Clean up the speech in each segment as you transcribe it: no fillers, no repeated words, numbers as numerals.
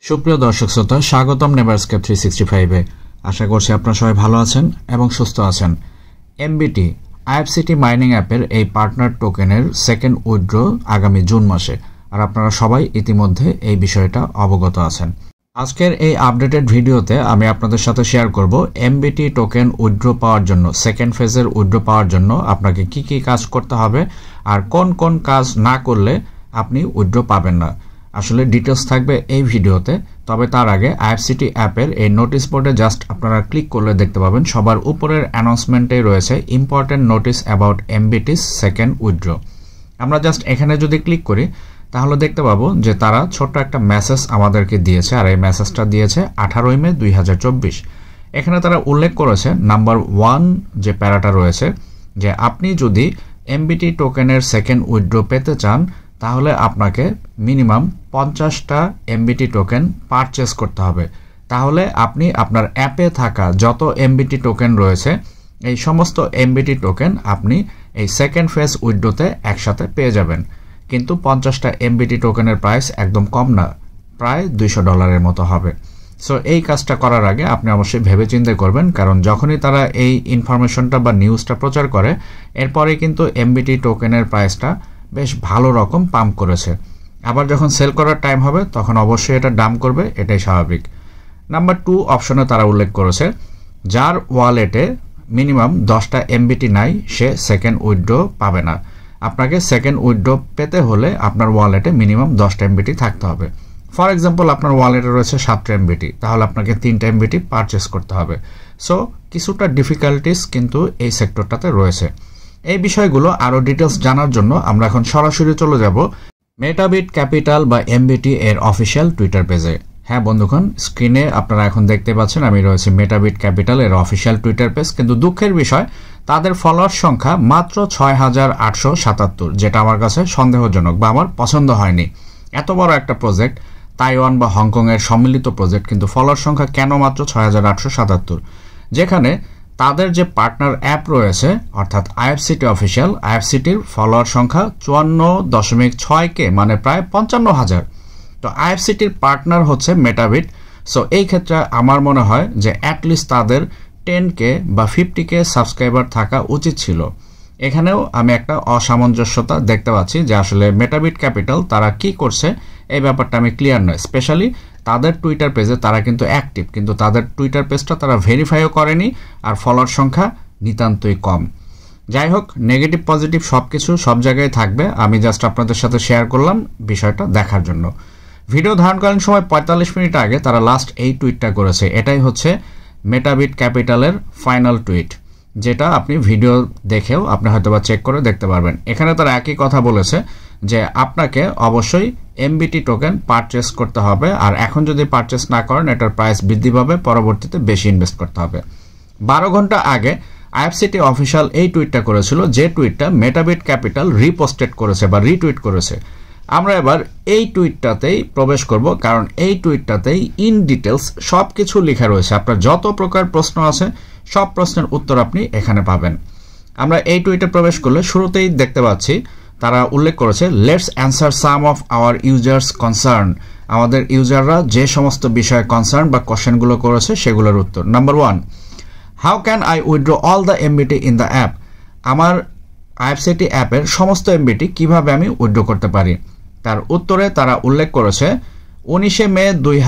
সুপ্রিয় দর্শক শ্রোতা, স্বাগতম নেভারস্কেপ 365-এ। আশা করছি আপনারা সবাই ভালো আছেন এবং সুস্থ আছেন। এমবিটি আইএফসিটি মাইনিং অ্যাপের এই পার্টনার টোকেনের সেকেন্ড উইথড্র আগামী জুন মাসে, আর আপনারা সবাই ইতিমধ্যে এই বিষয়টা অবগত আছেন। আজকের এই আপডেটেড ভিডিওতে আমি আপনাদের সাথে শেয়ার করব এমবিটি টোকেন উইথড্র পাওয়ার জন্য, সেকেন্ড ফেজের উইথড্র পাওয়ার জন্য আপনাকে কি কি কাজ করতে হবে আর কোন কোন কাজ না করলে আপনি উইথড্র পাবেন না। আসলে ডিটেলস থাকবে এই ভিডিওতে। তবে তার আগে আইএফসিটি অ্যাপের এই নোটিশ বোর্ডে জাস্ট আপনারা ক্লিক করলে দেখতে পাবেন সবার উপরের অ্যানাউন্সমেন্টে রয়েছে important notice about MBT's second withdraw. আমরা জাস্ট এখানে যদি ক্লিক করি তাহলে দেখতে পাবো যে তারা ছোট্ট একটা মেসেজ আমাদেরকে দিয়েছে, আর এই মেসেজটা দিয়েছে 18 মে 2024। এখানে তারা উল্লেখ করেছে নাম্বার 1 যে প্যারাটা রয়েছে, যে আপনি যদি এমবিটি টোকেনের সেকেন্ড উইথড্র পেতে চান তাহলে আপনাকে মিনিমাম 50টা এমবিটি টোকেন পারচেস করতে হবে। তাহলে আপনি আপনার অ্যাপে থাকা যত এমবিটি টোকেন রয়েছে এই সমস্ত এমবিটি টোকেন আপনি এই সেকেন্ড ফেজ উইথড্রোতে একসাথে পেয়ে যাবেন। কিন্তু 50টা এমবিটি টোকেনের প্রাইস একদম কম না, প্রায় $200 মতো হবে। সো এই কাজটা করার আগে আপনি অবশ্যই ভেবে চিন্তে করবেন, কারণ যখনই তারা এই ইনফরমেশনটা বা নিউজটা প্রচার করে এরপরে কিন্তু এমবিটি টোকেনের প্রাইসটা বেশ ভালো রকম পাম্প করেছে। আবার যখন সেল করার টাইম হবে তখন অবশ্যই এটা ডাম্প করবে, এটাই স্বাভাবিক। নাম্বার 2 অপশনে তারা উল্লেখ করেছে যার ওয়ালেটে মিনিমাম 10টা এমবিটি নাই সে সেকেন্ড উইথড্র পাবে না। আপনাকে সেকেন্ড উইথড্র পেতে হলে আপনার ওয়ালেটে মিনিমাম 10টা এমবিটি থাকতে হবে। ফর এক্সাম্পল আপনার ওয়ালেটে রয়েছে 7টা এমবিটি, তাহলে আপনাকে 3টা এমবিটি পারচেস করতে হবে। সো কিছুটা ডিফিকাল্টিস কিন্তু এই সেক্টরটাতে রয়েছে। এই বিষয়গুলো আরও ডিটেলস জানার জন্য আমরা এখন সরাসরি চলে যাব মেটাবিট ক্যাপিটাল বা এমবিটি এর অফিসিয়াল টুইটার পেজে। হ্যাঁ বন্ধুগণ, স্ক্রিনে আপনারা এখন দেখতে পাচ্ছেন আমি রয়েছি মেটাবিট ক্যাপিটাল এর অফিসিয়াল টুইটার পেজ। কিন্তু দুঃখের বিষয় তাদের ফলোয়ার সংখ্যা মাত্র 6877, যেটা আমার কাছে সন্দেহজনক বা আমার পছন্দ হয়নি। এত বড় একটা প্রজেক্ট, তাইওয়ান বা হংকংয়ের সম্মিলিত প্রজেক্ট, কিন্তু ফলোয়ার সংখ্যা কেন মাত্র 6877? যেখানে তাদের যে পার্টনার অ্যাপ রয়েছে অর্থাৎ আইএফসিটি অফিসিয়াল, আইএফসিটির ফলোয়ার সংখ্যা 54.6K, মানে প্রায় 55,000। তো আইএফসিটির পার্টনার হচ্ছে মেটাবিট। সো এই ক্ষেত্রে আমার মনে হয় যে অ্যাটলিস্ট তাদের 10K বা 50K সাবস্ক্রাইবার থাকা উচিত ছিল। এখানেও আমি একটা অসামঞ্জস্যতা দেখতে পাচ্ছি যে আসলে মেটাবিট ক্যাপিটাল তারা কি করছে এই ব্যাপারটা আমি ক্লিয়ার নয়। স্পেশালি তাদের টুইটার পেজে তারা কিন্তু অ্যাক্টিভ, কিন্তু তাদের টুইটার পেজটা তারা ভেরিফাইও করেনি, আর ফলোয়ার সংখ্যা নিতান্তই কম। যাই হোক, নেগেটিভ পজিটিভ সব কিছু সব জায়গায় থাকবে। আমি জাস্ট আপনাদের সাথে শেয়ার করলাম বিষয়টা দেখার জন্য। ভিডিও ধারণকালীন সময় 45 মিনিট আগে তারা লাস্ট এই টুইটটা করেছে। এটাই হচ্ছে মেটাবিট ক্যাপিটালের ফাইনাল টুইট, যেটা আপনি ভিডিও দেখেও আপনি হয়তোবা চেক করে দেখতে পারবেন। এখানে তারা একই কথা বলেছে যে আপনাকে অবশ্যই এমবিটি টোকেন পারচেস করতে হবে, আর এখন যদি পারচেস না করেন এটার প্রাইস বৃদ্ধি পাবে, পরবর্তীতে বেশি ইনভেস্ট করতে হবে। 12 ঘন্টা আগে আইএফসিটি অফিসিয়াল এই টুইটটা করেছিল, যে টুইটটা মেটাবিট ক্যাপিটাল রিপোস্টেড করেছে বা রিটুইট করেছে। আমরা এবার এই টুইটটাতেই প্রবেশ করব, কারণ এই টুইটটাতেই ইন ডিটেলস সব কিছু লেখা রয়েছে। আপনার যত প্রকার প্রশ্ন আছে সব প্রশ্নের উত্তর আপনি এখানে পাবেন। আমরা এই টুইটে প্রবেশ করলে শুরুতেই দেখতে পাচ্ছি তারা উল্লেখ করেছে let's answer some of our users concern. আমাদের ইউজাররা যে সমস্ত বিষয়ে কনসার্ন বা কোশ্চেনগুলো করেছে সেগুলোর উত্তর। Number 1, how can I withdraw all the MBT in the app? আমার আইএফসিটি অ্যাপের সমস্ত এমবিটি কিভাবে আমি উইথড্র করতে পারি? তার উত্তরে তারা উল্লেখ করেছে 19 মে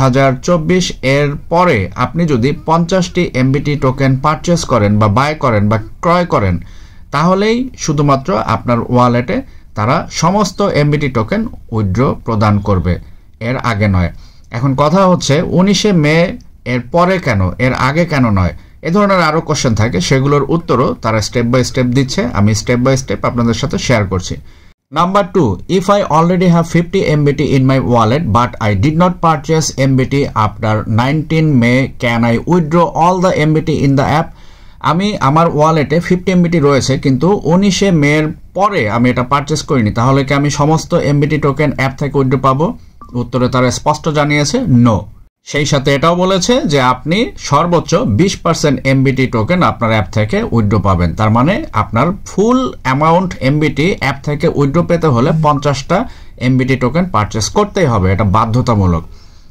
2024 এর পরে আপনি যদি 50টি এমবিটি টোকেন পারচেস করেন বা বাই করেন বা ক্রয় করেন তাহলেই শুধুমাত্র আপনার ওয়ালেটে তারা সমস্ত এমবিটি টোকেন উইথড্র প্রদান করবে, এর আগে নয়। এখন কথা হচ্ছে 19 মে এর পরে কেন, এর আগে কেন নয়? এ ধরনের আরও কোশ্চেন থাকে, সেগুলোর উত্তরও তারা স্টেপ বাই স্টেপ দিচ্ছে। আমি স্টেপ বাই স্টেপ আপনাদের সাথে শেয়ার করছি। Number 2, if I already have 50 MBT in my wallet but I did not purchase MBT after 19 May, can I withdraw all the MBT in the app? আমি আমার ওয়ালেটে 50 MBT রয়েছে কিন্তু 19 মের পরে আমি এটা পারচেস করিনি, তাহলে কি আমি সমস্ত এমবিটি টোকেন অ্যাপ থেকে উইথড্র পাবো? উত্তরে তারা স্পষ্ট জানিয়েছে নো। সেই সাথে এটাও বলেছে যে আপনি সর্বোচ্চ 20% এমবিটি টোকেন আপনার অ্যাপ থেকে উইথড্র পাবেন। তার মানে আপনার ফুল অ্যামাউন্ট এমবিটি অ্যাপ থেকে উইথড্র পেতে হলে 50টা এমবিটি টোকেন পারচেস করতেই হবে, এটা বাধ্যতামূলক।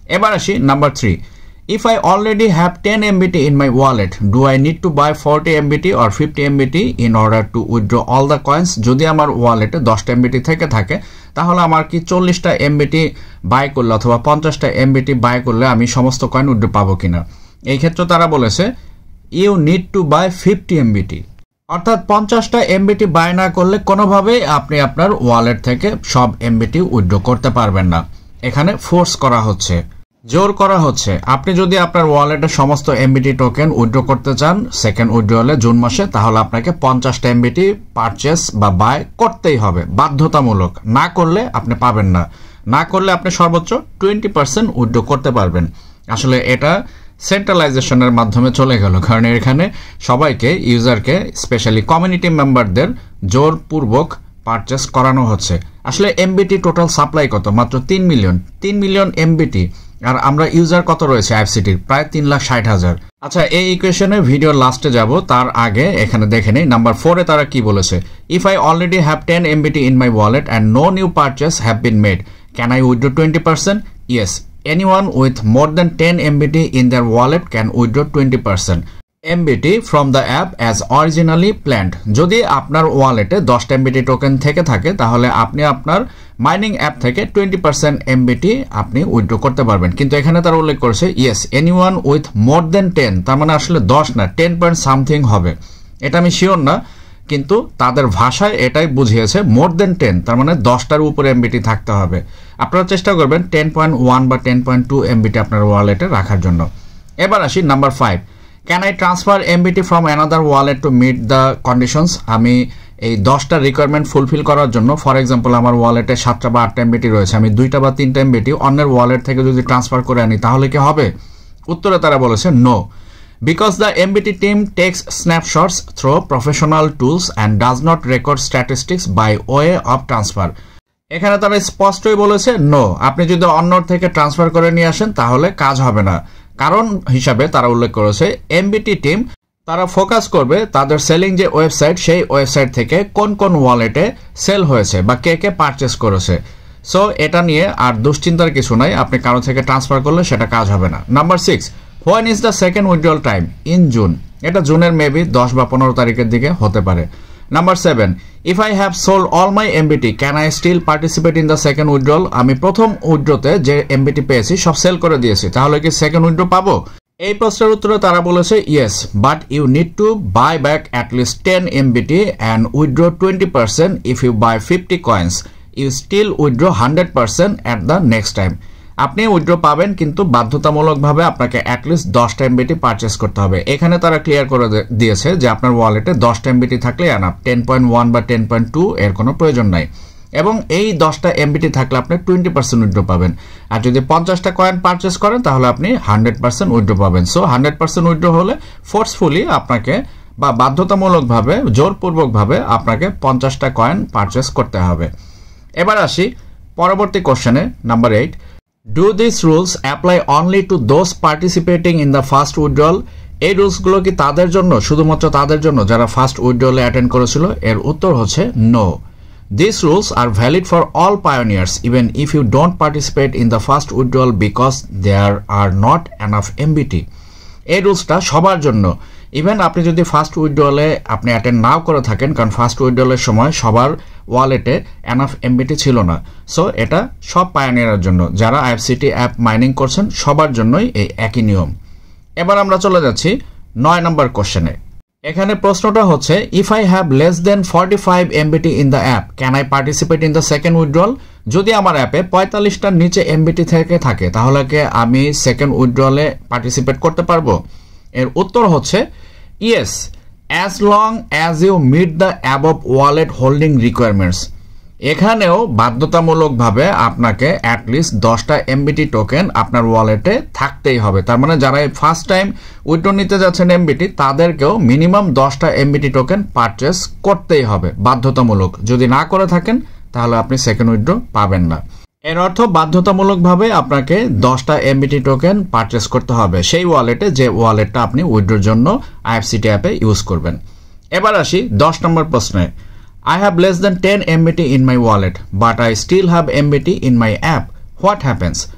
এবার আসি number 3, if I already have 10 MBT in my wallet, do I need to buy 40 MBT or 50 MBT in order to withdraw all the coins? যদি আমার ওয়ালেটে 10টা MBT থেকে থাকে তাহলে আমার কি 40টা MBT বাই করলে অথবা 50টা MBT বাই করলে আমি সমস্ত কয়েন উইথড্র পাবো কিনা? এই ক্ষেত্রে তারা বলেছে you need to buy 50 MBT, অর্থাৎ 50টা MBT বাই না করলে কোনোভাবেই আপনি আপনার ওয়ালেট থেকে সব MBT উইথড্র করতে পারবেন না। এখানে ফোর্স করা হচ্ছে, জোর করা হচ্ছে। আপনি যদি আপনার ওয়ালেটে সমস্ত MBT টোকেন উইথড্র করতে চান সেকেন্ড উইথড্রলে জুন মাসে, তাহলে আপনাকে 50টা MBT পারচেস বা বাই করতেই হবে, বাধ্যতামূলক। না করলে আপনি পাবেন না। না করলে আপনি সর্বোচ্চ 20% উইথড্র করতে পারবেন। আসলে এটা সেন্ট্রালাইজেশনের মাধ্যমে চলে গেল, কারণ এখানে সবাইকে, ইউজারকে, স্পেশালি কমিউনিটি মেম্বারদের জোরপূর্বক পারচেস করানো হচ্ছে। আসলে MBT টোটাল সাপ্লাই কত? মাত্র 3 মিলিয়ন MBT। আর আমরা ইউজার কত রয়েছে আইএফসিটির? প্রায় 3,60,000। আচ্ছা, এই ইকুয়েশনে ভিডিওর লাস্টে যাব, তার আগে এখানে দেখে নেই নাম্বার 4 এ তারা কি বলেছে। If I already have 10 MBT in my wallet and no new purchase have been made, can I withdraw 20%? Yes, anyone with more than 10 MBT in their wallet can withdraw 20% MBT from the app as originally planned. যদি আপনার ওয়ালেটে 10টা MBT token থেকে থাকে তাহলে আপনি আপনার mining app থেকে 20% MBT আপনি উইথড্র করতে পারবেন। কিন্তু এখানে তারা উল্লেখ করেছে yes anyone with more than 10, তার মানে আসলে 10 না 10 পয়েন্ট সামথিং হবে। এটা আমি শিওর না, কিন্তু তাদের ভাষায় এটাই বুঝিয়েছে মোর দেন 10, তার মানে 10টার উপরে MBT থাকতে হবে। আপনারা চেষ্টা করবেন 10.1 বা 10.2 MBT আপনার ওয়ালেটে রাখার জন্য। এবার আসি number 5, can I transfer MBT from another wallet to meet the conditions? আমি এই 10টা রিকোয়ারমেন্ট ফুলফিল করার জন্য, ফর এক্সাম্পল আমার ওয়ালেটে 7টা বা 8টা MBT রয়েছে, আমি 2টা বা 3টা MBT অন্যের ওয়ালেট থেকে যদি ট্রান্সফার করে আনি তাহলে কি হবে? উত্তরে তারা বলেছে no, because the MBT team takes snapshots through professional tools and does not record statistics by way of transfer. এখানে তারা স্পষ্টই বলেছে নো, আপনি যদি অন্যর থেকে ট্রান্সফার করে নিয়ে আসেন তাহলে কাজ হবে না। কারণ হিসাবে তারা উল্লেখ করেছে MBT টিম তারা ফোকাস করবে তাদের সেলিং যে ওয়েবসাইট, সেই ওয়েবসাইট থেকে কোন কোন ওয়ালেটে সেল হয়েছে বা কে কে পারচেস করেছে। সো এটা নিয়ে আর দুশ্চিন্তার কিছু নাই, আপনি কারো থেকে ট্রান্সফার করলে সেটা কাজ হবে না। Number 6, when is the second withdrawal time? In June. এটা জুনের মেবি 10 বা 15 তারিখের দিকে হতে পারে। Number 7, if I have sold all my MBT can I still participate in the second withdrawal? আমি প্রথম উইথড্রতে যে MBT পেয়েছি সব সেল করে দিয়েছি, তাহলে কি সেকেন্ড উইথড্র পাবো? এই প্রশ্নের উত্তরে তারা বলেছে yes, but you need to buy back at least 10 MBT and withdraw 20%। If you buy 50 coins you still withdraw 100% at the next time. আপনি উইথড্র পাবেন, কিন্তু বাধ্যতামূলকভাবে আপনাকে অ্যাটলিস্ট 10টা MBT পারচেস করতে হবে। এখানে তারা ক্লিয়ার করে দিয়েছে যে আপনার ওয়ালেটে 10টা MBT থাকলে এনাফ, 10.1 বা 10.2 এর কোনো প্রয়োজন নাই। এবং এই 10টা MBT থাকলে আপনি 20% উইথড্র পাবেন। আর যদি 50টা কয়েন পারচেস করেন তাহলে আপনি 100% উইথড্র পাবেন। সো 100% উইথড্র হলে ফোর্সফুলি আপনাকে বা বাধ্যতামূলকভাবে জোরপূর্বকভাবে আপনাকে 50টা কয়েন পারচেস করতে হবে। এবার আসি পরবর্তী কোশ্চেনে, number 8, do this rules apply only to those participating in the first withdrawal? এই রুলসগুলো কি তাদের জন্য, শুধুমাত্র তাদের জন্য যারা ফার্স্ট উইথড্রলে অ্যাটেন্ড করেছিল? এর উত্তর হচ্ছে no. These rules are valid for all pioneers even if you don't participate in the first withdrawal because there are not enough MBT. এই রুলসটা সবার জন্য, ইভেন আপনি যদি ফার্স্ট উইথড্রলে আপনি অ্যাটেন্ড নাও করে থাকেন, কারণ ফার্স্ট উইথড্রলের সময় সবার ওয়ালেটে এনাফ MBT ছিল না। সো এটা সব পায়োনিয়ারের জন্য, যারা আইএফসিটি অ্যাপ মাইনিং করছেন সবার জন্যই এই একই নিয়ম। এবার আমরা চলে যাচ্ছি 9 নম্বর কোশ্চেনে। এখানে প্রশ্নটা হচ্ছে if I have less than 45 MBT in the app can I participate in the second withdrawal? যদি আমার অ্যাপে 45টার নিচে MBT থেকে থাকে তাহলে কি আমি সেকেন্ড উইথড্রলে পার্টিসিপেট করতে পারবো? এর উত্তর হচ্ছে yes, as long as you meet the above wallet holding requirements. এখানেও বাধ্যতামূলকভাবে আপনাকে অ্যাটলিস্ট 10টা MBT টোকেন আপনার ওয়ালেটে থাকতেই হবে। তার মানে যারা ফার্স্ট টাইম উইথড্র নিতে যাচ্ছেন MBT তাদেরকেও মিনিমাম 10টা MBT টোকেন পারচেস করতেই হবে, বাধ্যতামূলক। যদি না করে থাকেন তাহলে আপনি সেকেন্ড উইথড্র পাবেন না। এর অর্থ বাধ্যতামূলকভাবে আপনাকে 10টা MBT টোকেন পারচেস করতে হবে সেই ওয়ালেটে, যে ওয়ালেটটা আপনি উইথড্রোর জন্য আইএফসিটি অ্যাপে ইউজ করবেন। এবার আসি 10 নম্বর প্রশ্নে। I have less than 10 MBT in my wallet, but I still have MBT in my app. What happens?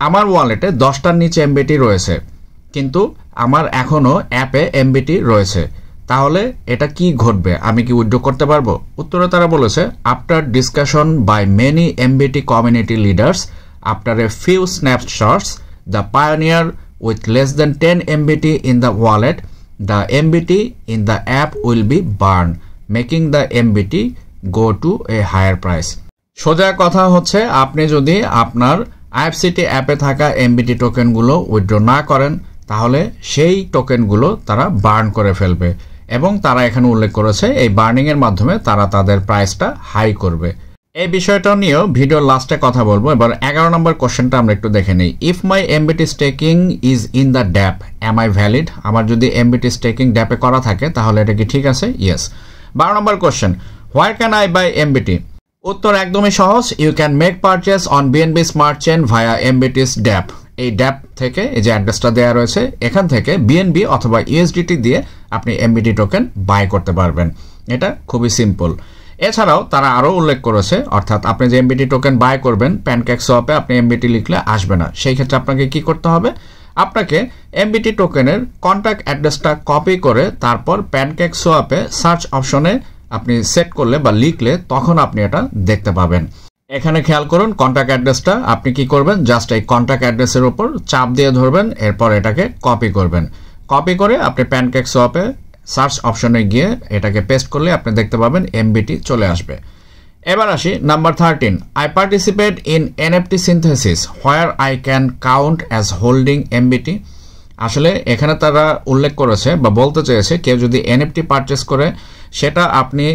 আমার ওয়ালেটে 10টার নিচে এমবিটি রয়েছে, কিন্তু আমার এখনও অ্যাপে এমবিটি রয়েছে, তাহলে এটা কি ঘটবে? আমি কি উইথড্র করতে পারবো? উত্তরে তারা বলেছে, after discussion by many MBT community leaders, after a few snapshots, the pioneer with less than 10 MBT in the wallet, the MBT in the app will be burned, making the MBT go to a higher price. সোজা কথা হচ্ছে, আপনি যদি আপনার IFCT অ্যাপে থাকা MBT টোকেনগুলো withdraw না করেন, তাহলে সেই টোকেনগুলো তারা বার্ন করে ফেলবে, এবং তারা এখানে উল্লেখ করেছে এই বার্নিংয়ের মাধ্যমে তারা তাদের প্রাইসটা হাই করবে। এই বিষয়টা নিয়েও ভিডিওর লাস্টে কথা বলবো। এবার 11 নম্বর কোশ্চেনটা আমরা একটু দেখে নিই। If my MBT staking is in the dapp, am I valid? আমার যদি এমবিটি স্টেকিং ড্যাপে করা থাকে তাহলে এটা কি ঠিক আছে? ইয়েস। 12 নম্বর question, where can I buy MBT? উত্তর একদমই সহজ, you can make purchase on BNB smart chain via MBT's dapp. এই ড্যাপ থেকে, এই যে অ্যাড্রেসটা দেওয়া রয়েছে, এখান থেকে বিএনবি অথবা ইউএসডিটি দিয়ে আপনি এমবিটি টোকেন বাই করতে পারবেন। এটা খুবই সিম্পল। এছাড়াও তারা আরও উল্লেখ করেছে, অর্থাৎ আপনি যে এমবিটি টোকেন বাই করবেন প্যানকেক সোয়াপে, আপনি এমবিটি লিখলে আসবে না। সেই ক্ষেত্রে আপনাকে কি করতে হবে? আপনাকে এমবিটি টোকেনের কন্ট্যাক্ট অ্যাড্রেসটা কপি করে তারপর প্যানকেক সোয়াপে সার্চ অপশনে আপনি সেট করলে বা লিখলে তখন আপনি এটা দেখতে পাবেন। এখানে খেয়াল করুন, কন্ট্যাক্ট অ্যাড্রেসটা আপনি কি করবেন? জাস্ট এই কন্ট্যাক্ট অ্যাড্রেসের উপর চাপ দিয়ে ধরবেন, এরপর এটাকে কপি করবেন। কপি করে আপনি প্যানকেক সোয়াপে সার্চ অপশনে গিয়ে এটাকে পেস্ট করলে আপনি দেখতে পাবেন এমবিটি চলে আসবে। এবার আসি number 13, I participate in NFT synthesis where I can count as holding MBT. আসলে এখানে তারা উল্লেখ করেছে বা বলতে চেয়েছে, কেউ যদি এনএফটি পারচেস করে, সেটা আপনি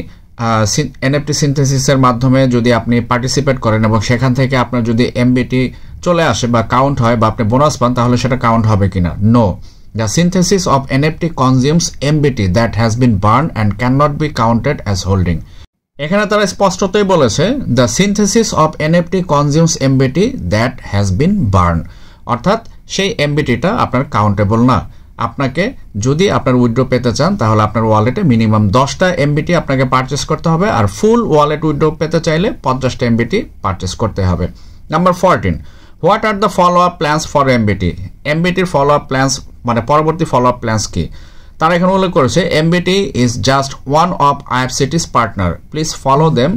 এনএফটি সিনথেসিসের মাধ্যমে যদি আপনি পার্টিসিপেট করেন এবং সেখান থেকে আপনার যদি এমবিটি চলে আসে বা কাউন্ট হয় বা আপনি বোনাস পান, তাহলে সেটা কাউন্ট হবে কিনা? No. The synthesis of NFT consumes MBT that has been burned and cannot be counted as holding. এখানে তারা স্পষ্টতই বলেছে, the synthesis of NFT consumes MBT that has been burned, অর্থাৎ সেই এমবিটিটা আপনার কাউন্টেবল না। আপনাকে যদি আপনার উইথড্র পেতে চান, তাহলে আপনার ওয়ালেটে মিনিমাম 10টা এমবিটি আপনাকে পারচেস করতে হবে, আর ফুল ওয়ালেট উইথড্র পেতে চাইলে 50টা এমবিটি পারচেস করতে হবে। Number 14, what are the follow up plans for MBT? এমবিটির ফলো আপ প্ল্যান্স মানে পরবর্তী ফলো আপ প্ল্যান্স কি? তারা এখানে উল্লেখ করেছে, MBT is just one of IFCT's partner, please follow them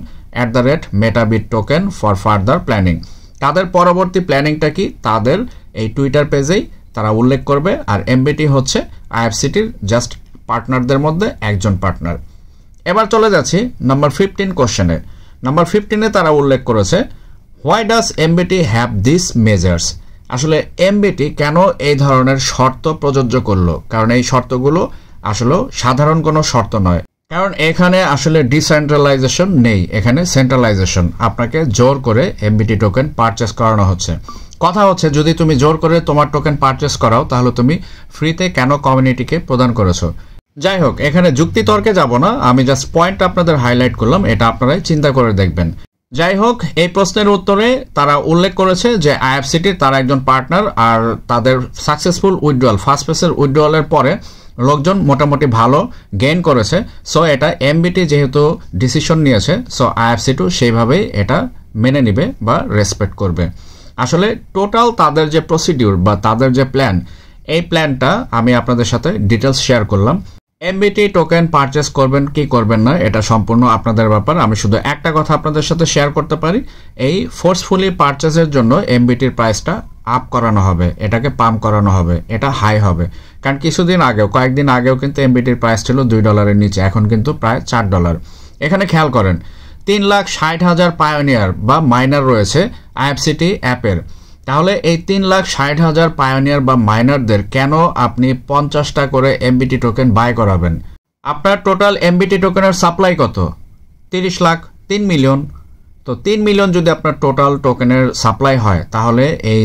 @Metabit token for further planning. তাদের পরবর্তী প্ল্যানিংটা কি? তাদের এই টুইটার পেজেই তারা উল্লেখ করবে, আর এমবিটি হচ্ছে আইএফসিটির জাস্ট পার্টনারদের মধ্যে একজন পার্টনার। এবার চলে যাচ্ছি নাম্বার 15 কোশ্চেনে। নাম্বার 15-এ তারা উল্লেখ করেছে, why does MBT have this measures? আসলে এমবিটি কেন এই ধরনের শর্ত প্রযোজ্য করলো? কারণ এই শর্তগুলো আসলে সাধারণ কোনো শর্ত নয়, কারণ এখানে আসলে ডিসেন্ট্রালাইজেশন নেই, এখানে সেন্ট্রালাইজেশন। আপনাকে জোর করে এমবিটি টোকেন পারচেস করানো হচ্ছে। কথা হচ্ছে, যদি তুমি জোর করে তোমার টোকেন পারচেস করাও, তাহলে তুমি ফ্রিতে কেন কমিউনিটিকে প্রদান করেছো? যাই হোক, এখানে যুক্তিতর্কে যাব না, আমি জাস্ট পয়েন্ট আপনাদের হাইলাইট করলাম, এটা আপনারাই চিন্তা করে দেখবেন। যাই হোক, এই প্রশ্নের উত্তরে তারা উল্লেখ করেছে যে আইএফসিটির তারা একজন পার্টনার, আর তাদের সাকসেসফুল উইথড্রয়াল, ফার্স্ট ফেজের উইথড্রয়ালের পরে লোকজন মোটামুটি ভালো গেইন করেছে। সো এটা এমবিটি যেহেতু ডিসিশন নিয়েছে, সো আইএফসিটিও সেইভাবেই এটা মেনে নিবে বা রেসপেক্ট করবে। আসলে টোটাল তাদের যে প্রসিডিউর বা তাদের যে প্ল্যান, এই প্ল্যানটা আমি আপনাদের সাথে ডিটেলস শেয়ার করলাম। এমবিটি টোকেন পারচেস করবেন কি করবেন না, এটা সম্পূর্ণ আপনাদের ব্যাপার। আমি শুধু একটা কথা আপনাদের সাথে শেয়ার করতে পারি, এই ফোর্সফুলি পারচেসের জন্য এমবিটির প্রাইসটা আপ করানো হবে, এটাকে পাম্প করানো হবে, এটা হাই হবে। কারণ কিছুদিন আগেও, কয়েকদিন আগেও কিন্তু এমবিটির প্রাইস ছিল $2 নিচে, এখন কিন্তু প্রায় $4। এখানে খেয়াল করেন, 3,60,000 পায়োনিয়ার বা মাইনার রয়েছে আইএফসিটি অ্যাপের। তাহলে এই 3,60,000 পায়োনিয়ার বা মাইনারদের কেন আপনি 50টা করে এমবিটি টোকেন বাই করাবেন? আপনার টোটাল এমবিটি টোকেনের সাপ্লাই কত? 30 লাখ, 3 মিলিয়ন। তো 3 মিলিয়ন যদি আপনার টোটাল টোকেনের সাপ্লাই হয়, তাহলে এই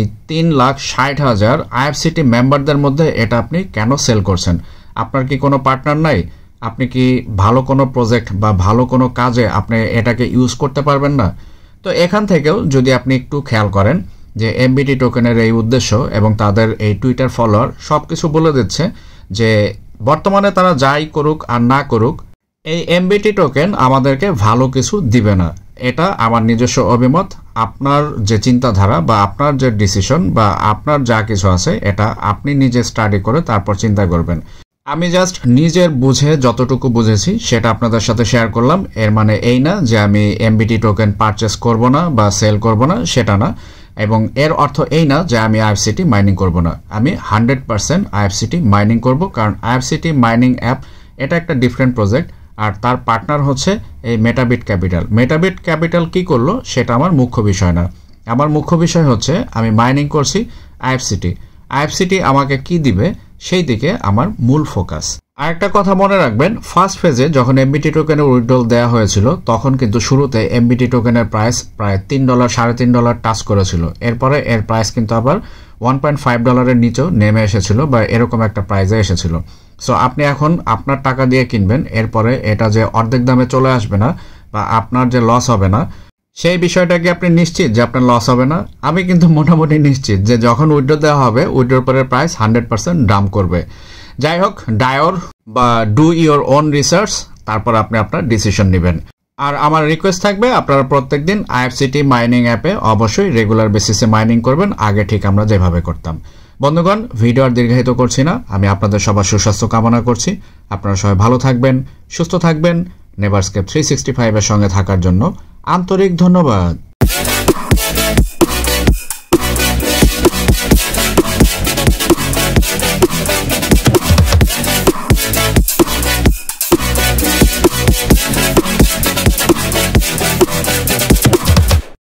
3,60,000 আইএফসিটি মেম্বারদের মধ্যে এটা আপনি কেন সেল করছেন? আপনার কি কোনো পার্টনার নাই? আপনি কি ভালো কোনো প্রজেক্ট বা ভালো কোনো কাজে আপনি এটাকে ইউজ করতে পারবেন না? তো এখান থেকেও যদি আপনি একটু খেয়াল করেন যে এমবিটি টোকেনের এই উদ্দেশ্য এবং তাদের এই টুইটার ফলোয়ার সব কিছু বলে দিচ্ছে যে বর্তমানে তারা যাই করুক আর না করুক, এই এমবিটি টোকেন আমাদেরকে ভালো কিছু দিবে না। এটা আমার নিজস্ব অভিমত। আপনার যে চিন্তাধারা বা আপনার যে ডিসিশন বা আপনার যা কিছু আছে এটা আপনি নিজে স্টাডি করে তারপর চিন্তা করবেন। আমি জাস্ট নিজের বুঝে যতটুকু বুঝেছি সেটা আপনাদের সাথে শেয়ার করলাম। এর মানে এই না যে আমি এমবিটি টোকেন পারচেস করব না বা সেল করব না, সেটা না। এবং এর অর্থ এই না যে আমি আইএফসিটি মাইনিং করব না। আমি 100% আইএফসিটি মাইনিং করব, কারণ আইএফসিটি মাইনিং অ্যাপ এটা একটা ডিফারেন্ট প্রজেক্ট, আর তার পার্টনার হচ্ছে এই মেটাবিট ক্যাপিটাল। মেটাবিট ক্যাপিটাল কি করলো সেটা আমার মুখ্য বিষয় না। আমার মুখ্য বিষয় হচ্ছে আমি মাইনিং করছি আইএফসিটি। আইএফসিটি আমাকে কি দিবে সেই দিকে আমার মূল ফোকাস। আরেকটা কথা মনে রাখবেন, ফার্স্ট ফেজে যখন এমবিটি টোকেনের উইথড্রল দেওয়া হয়েছিল তখন কিন্তু শুরুতে এমবিটি টোকেনের প্রাইস প্রায় $3 $3.5 টাচ করেছিল। এরপরে এর প্রাইস কিন্তু আবার $1.5 নিচেও নেমে এসেছিল বা এরকম একটা প্রাইসে এসেছিল। সো আপনি এখন আপনার টাকা দিয়ে কিনবেন, এরপরে এটা যে অর্ধেক দামে চলে আসবে না বা আপনার যে লস হবে না সেই বিষয়টা কি আপনি নিশ্চিত যে আপনার লস হবে না? আমি কিন্তু মোটামুটি নিশ্চিত যে যখন উইথড্র দেওয়া হবে উইথড্রর পরে প্রাইস 100% ডাম্প করবে। যাই হোক, ডায়োর বা ডু ইওর ওন রিসার্চ, তারপর আপনি আপনার ডিসিশন নেবেন। আর আমার রিকোয়েস্ট থাকবে আপনারা প্রত্যেকদিন আইএফসিটি মাইনিং অ্যাপে অবশ্যই রেগুলার বেসিসে মাইনিং করবেন, আগে ঠিক আমরা যেভাবে করতাম। বন্ধুগণ, ভিডিও আর দীর্ঘায়িত করছি না, আমি আপনাদের সবার সুস্বাস্থ্য কামনা করছি। আপনারা সবাই ভালো থাকবেন, সুস্থ থাকবেন। নেভারস্কেপ 365 এর সঙ্গে থাকার জন্য আন্তরিক ধন্যবাদ।